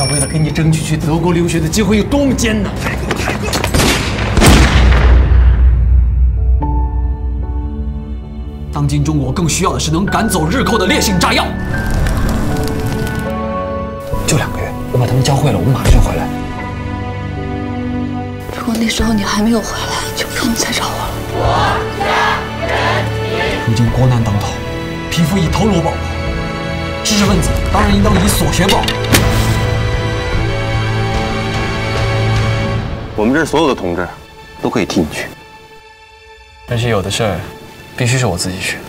为了给你争取去德国留学的机会有多么艰难。当今中国更需要的是能赶走日寇的烈性炸药。就2个月，我把他们教会了，我马上就回来。 如果那时候你还没有回来，就不用再找我了。 国家人民，如今国难当头，匹夫以头颅报国，知识分子当然应当以所学报国。 我们这儿所有的同志都可以替你去， 而且有的事儿必须是我自己去。